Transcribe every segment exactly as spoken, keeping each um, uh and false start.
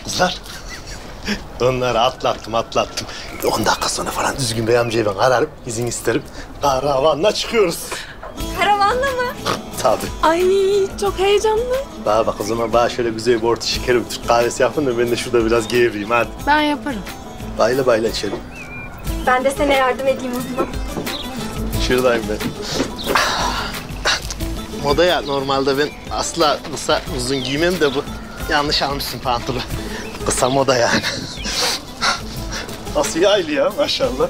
Kızlar. Onları atlattım atlattım. On dakika sonra falan Düzgün Bey amcayı ben ararım, izin isterim. Karavanla çıkıyoruz. Karavanla mı? Tabii. Ay çok heyecanlı. Bana bak o zaman bana şöyle güzel bir orta şekerim, Türk kahvesi yapın da ben de şurada biraz gevreyim hadi. Ben yaparım. Bayla bayla içelim. Ben de sana yardım edeyim o zaman. Şuradayım ben. Modaya normalde ben asla kısa uzun giymem de bu. Yanlış almışsın pantolonu. Kısa moda yani. Nasıl yaylı ya maşallah.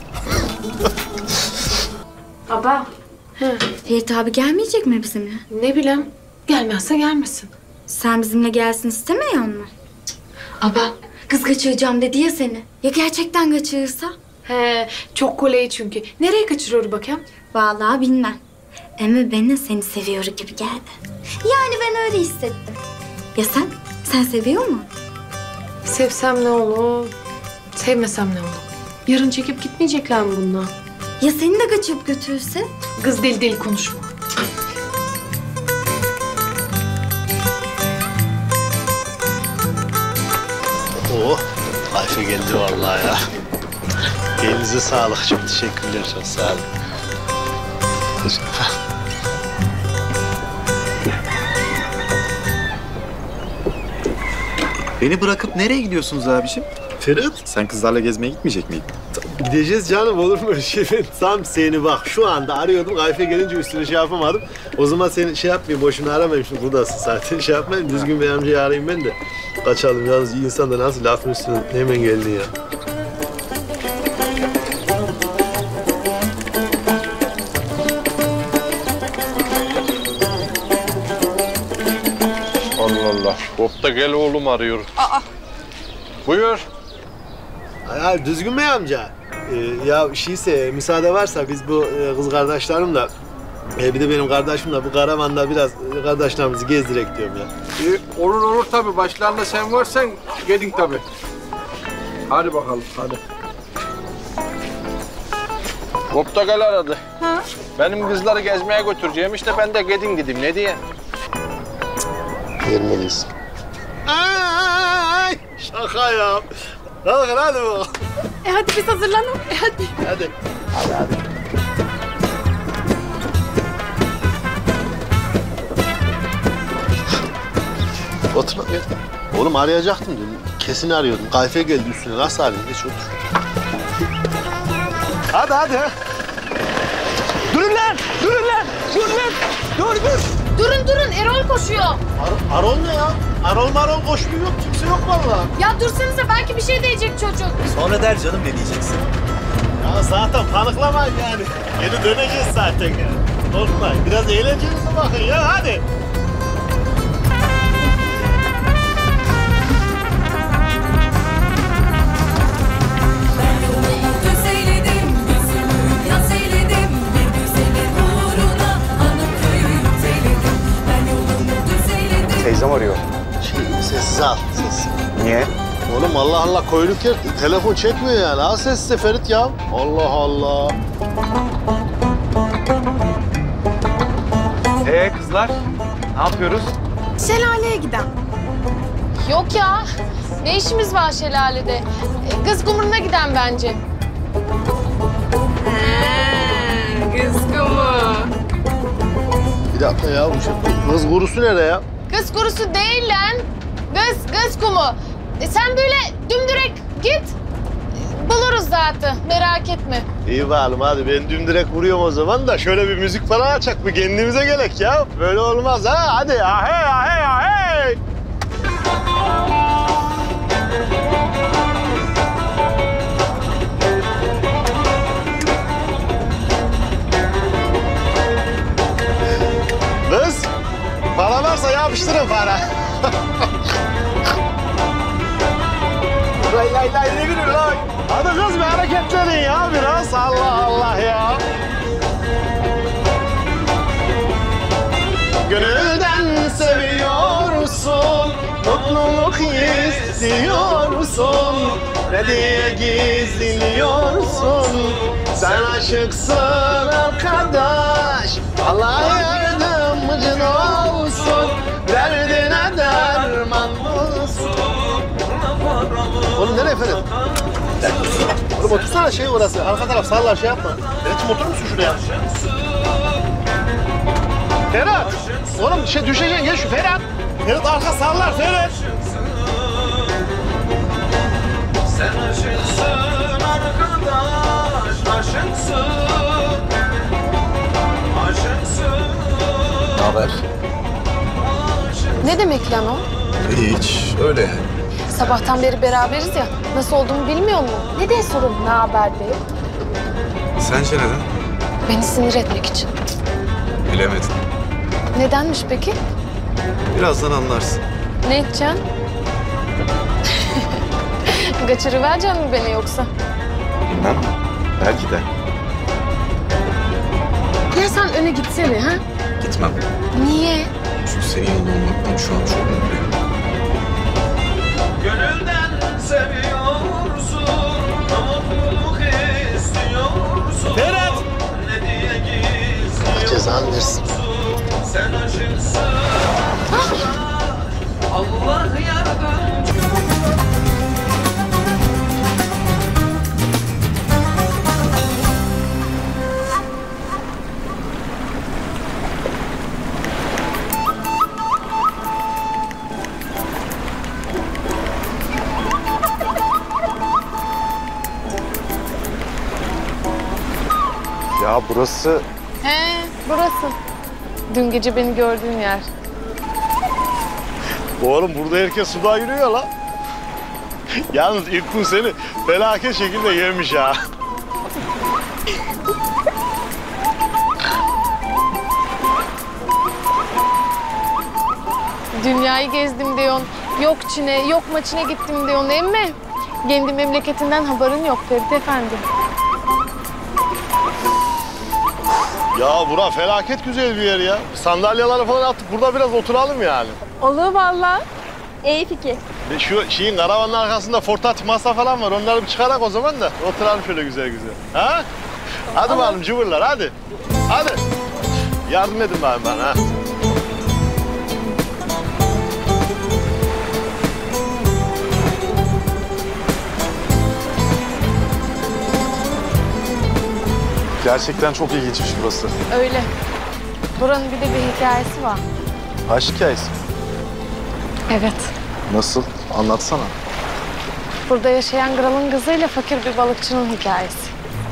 Baba. He. Ferit abi gelmeyecek mi bizimle? Ne bileyim. Gelmezse gelmesin. Sen bizimle gelsin istemiyor musun? Aba. Kız kaçıracağım dedi ya seni. Ya gerçekten kaçırırsa? He, çok kolay çünkü. Nereye kaçırıyor bakayım? Vallahi bilmem. Ama bana seni seviyor gibi geldi. Yani ben öyle hissettim. Ya sen? Sen seviyor musun? Sevsem ne olur, sevmesem ne olur? Yarın çekip gitmeyecekler mi bunlar? Ya seni de kaçıp götürürse? Kız deli deli konuşma. Oh, Ayfe geldi vallahi ya. Elinize sağlık, çok teşekkürler, çok sağ olun. Beni bırakıp nereye gidiyorsunuz abiciğim? Ferit, Sen kızlarla gezmeye gitmeyecek miydin? gideceğiz canım, olur mu öyle şey? Ben tam seni bak şu anda arıyordum, Ayfe gelince üstüne şey yapamadım. O zaman seni şey yapmayayım, boşuna aramayayım, şimdi buradasın zaten, şey yapmayayım. Düzgün Bey amcayı arayayım ben de. Kaçalım, yalnız insan da nasıl lafın üstüne hemen geldin ya. Allah Allah. Kopta gel oğlum arıyor. Aa. Buyur. Ya Düzgün Bey amca, e, ya şeyse müsaade varsa biz bu e, kız kardeşlerimle, e, bir de benim kardeşimle bu karavanda biraz e, kardeşlerimizi gezdirek diyorum ya. Ee, olur olur tabii. Başlarında sen varsan gedin tabii. Hadi bakalım hadi. Kopta gel aradı. Ha? Benim kızları gezmeye götüreceğim işte ben de gedin gideyim ne diye. Gelmeliyiz. Ay şaka ya. Kalkın hadi bakalım. E hadi biz hazırlanalım. E hadi. Hadi. Hadi hadi. Otur lan gel. Oğlum arayacaktım dedim. Kesin arıyordum. Kayfe geldi üstüne. Nasıl arayayım? Geç otur. Hadi hadi. Durun lan! Durun lan! Dur lan! Dur dur! Durun durun Erol koşuyor. Ar Arol ne ya? Arol marol koşmuyor yok. Kimse yok vallahi. Ya dursanıza belki bir şey diyecek çocuk. Sonra der canım ne diyeceksin? Ya zaten paniklemeyin yani. Geri döneceğiz zaten yani. Korkmayın. Biraz eğlencenize bakın ya hadi. Teyzem arıyor. Şey, sessiz al. Sessiz. Niye? Oğlum Allah Allah koyduk yer. Telefon çekmiyor yani. Al sessiz Ferit ya. Allah Allah. Ee kızlar, ne yapıyoruz? Şelaleye giden. Yok ya. Ne işimiz var şelalede? E, Kız kumruna giden bence. Kız kumu. Bir dakika ya. Bu şey, kız kurusu nerede ya? Kız kurusu değil lan. Kız, kız kumu. E, sen böyle dümdürek git. E, Buluruz zaten. Merak etme. İyi bakalım hadi. Ben dümdürek vuruyorum o zaman da şöyle bir müzik falan açak. Bir kendimize gelek ya. Böyle olmaz ha. Hadi ahey ahey ahey. Kız, para varsa yapıştırın para. Lay lay lay ne gülüyor lan? Hadi kız bir hareketlenin ya biraz. Allah Allah ya. Gönülden seviyorsun, mutluluk istiyorsun. Ne diye gizliyorsun? Sen aşıksın arkadaş. Allah yardımcın olsun. Derdine derman bulsun. gelsene Ferit. Oğlum otursana şey orası. Arka taraf sallar şey yapma. Ferit'im otur musun şuraya? Ferhat! Oğlum şey düşeceksin gel şu Ferhat. Ferit arka sallar Ferit. Sen aşıksın arkadaş, aşıksın. Aşıksın. Ne haber? Ne demek lan o? Hiç, öyle yani. Sabahtan beri beraberiz ya. Nasıl olduğumu bilmiyor mu? Ne diye sorun ne haber diye. Sence neden? Beni sinir etmek için. Bilemedim. Nedenmiş peki? Birazdan anlarsın. Ne edeceksin? Kaçırıvereceksin mi beni yoksa? Bilmem. Belki de. Ya sen öne gitsene ha? Gitmem. Niye? Çünkü senin yanında olmaktan şu an çok mutluyum. Gönülden seviyorsun, mutluluk istiyorsun. Ferhat! Ne diye gizliyorsun? Cezanı versin. Sen aşıksın. Allah yardımcı. Ya burası... He, burası. Dün gece beni gördüğün yer. Oğlum burada herkes suda yürüyor lan. Yalnız ilk gün seni felaket şekilde yemiş ha. Dünyayı gezdim diyorsun. Yok Çin'e, yok maçına gittim diyorsun emmi. Kendi memleketinden haberin yok Ferit Efendi. Ya bura felaket güzel bir yer ya. Sandalyeleri falan attık. Burada biraz oturalım yani. Olur vallahi. İyi fikir. Ve şu şeyin karavanın arkasında portatif masa falan var. Onları bir çıkarak o zaman da oturalım şöyle güzel güzel. Ha? Hadi bakalım cıvırlar hadi. Hadi. Yardım edin bana bana ha. Gerçekten çok ilginçmiş burası. Öyle. Buranın bir de bir hikayesi var. Aşk hikayesi. Evet. Nasıl? Anlatsana. Burada yaşayan kralın kızıyla fakir bir balıkçının hikayesi.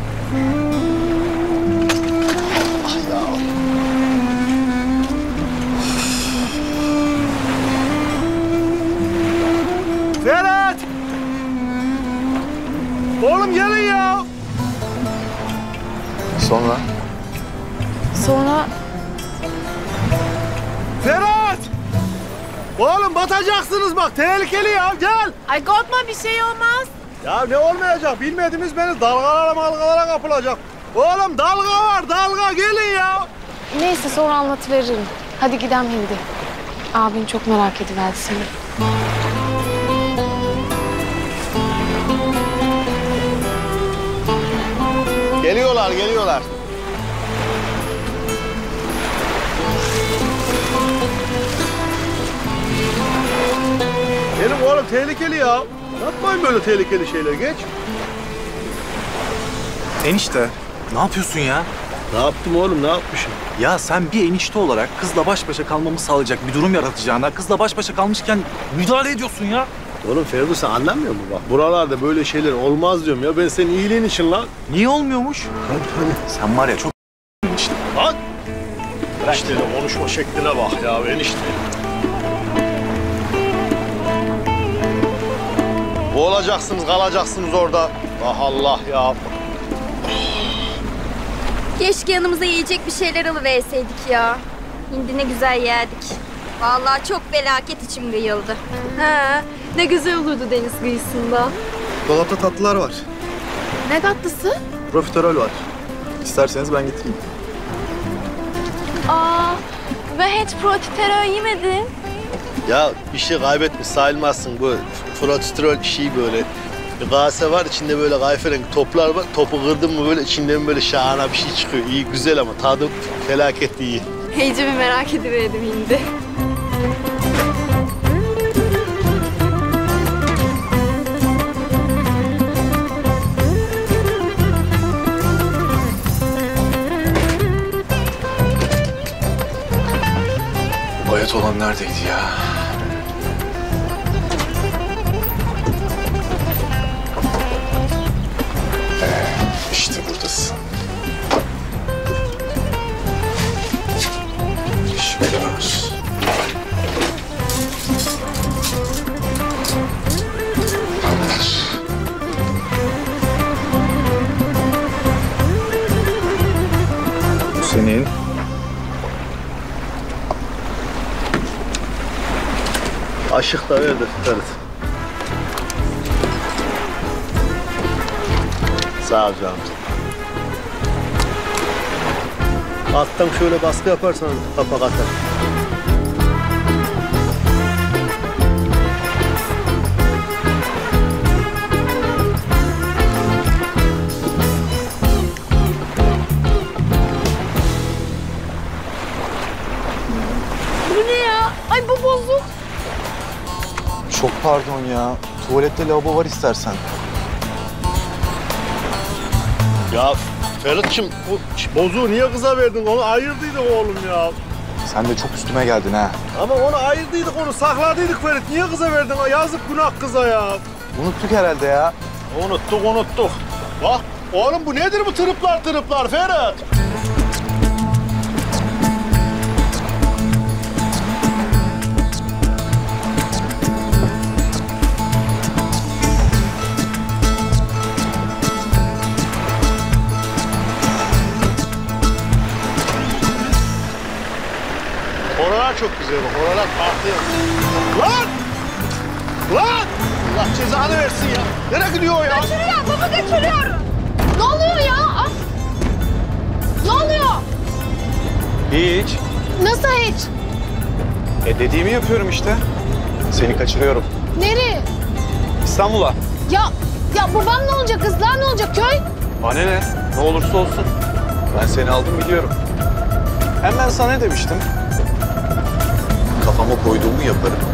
Ferhat! Oğlum gelin ya. Sonra? Sonra Ferhat! Oğlum batacaksınız bak tehlikeli ya gel. ay korkma bir şey olmaz. Ya ne olmayacak bilmediğimiz beni dalgalara malgalara kapılacak. Oğlum dalga var dalga gelin ya. Neyse sonra anlatıveririm. Hadi gidelim şimdi. Abin çok merak ediverdi seni. Geliyorlar geliyorlar. Benim oğlum tehlikeli ya. Yapmayın böyle tehlikeli şeyler geç. Enişte, ne yapıyorsun ya? Ne yaptım oğlum ne yapmışım? Ya sen bir enişte olarak kızla baş başa kalmamı sağlayacak bir durum yaratacağına kızla baş başa kalmışken müdahale ediyorsun ya. Oğlum Ferdi sen anlamıyor musun bak? Buralarda böyle şeyler olmaz diyorum ya. Ben senin iyiliğin için lan. Niye olmuyormuş? Hadi hadi. Sen var ya çok enişte. Lan! Enişteyle konuşma şekline bak ya enişte. Boğulacaksınız, kalacaksınız orada. Ah Allah ya. Keşke yanımıza yiyecek bir şeyler alıverseydik ya. Hindi ne güzel yerdik. Vallahi çok felaket içim kıyıldı. He, ne güzel olurdu deniz kıyısında. Dolapta tatlılar var. Ne tatlısı? Profiterol var. İsterseniz ben getireyim. Aa, ben hiç profiterol yemedim. Ya bir şey kaybetmiş sayılmazsın bu protestrol şeyi böyle. Bir kase var içinde böyle kayferengi toplar var. Topu kırdın mı böyle içinden böyle şahane bir şey çıkıyor. İyi güzel ama tadı felaket iyi. Heyece bir merak ediverdim hindi. neredeydi ya? Ee, işte buradasın. Şükürler. Bu senin. Aşık da verdi Ferit. Sağ ol canım. Alttan şöyle baskı yaparsan kapak atar. Bu ne ya? Ay bu bozuk. Çok pardon ya. Tuvalette lavabo var istersen. Ya Ferit'cim bu bozuğu niye kıza verdin? Onu ayırdıydık oğlum ya. Sen de çok üstüme geldin ha. Ama onu ayırdıydık, onu sakladıydık Ferit. Niye kıza verdin? Yazık günah kıza ya. Unuttuk herhalde ya. Unuttuk, unuttuk. Bak oğlum bu nedir bu tırıplar tırıplar Ferit? Oralar çok güzel bak, oralar farklı. Lan! Lan! Allah cezanı versin ya. Nereye gidiyor o ya? Kaçırıyor baba kaçırıyor. Ne oluyor ya? Ah! Ne oluyor? Hiç. Nasıl hiç? E dediğimi yapıyorum işte. Seni kaçırıyorum. Nereye? İstanbul'a. Ya ya babam ne olacak? Kızlar ne olacak? Köy? Bana ne? Ne olursa olsun. Ben seni aldım biliyorum. Hem ben sana ne demiştim? Kafama koyduğumu yaparım.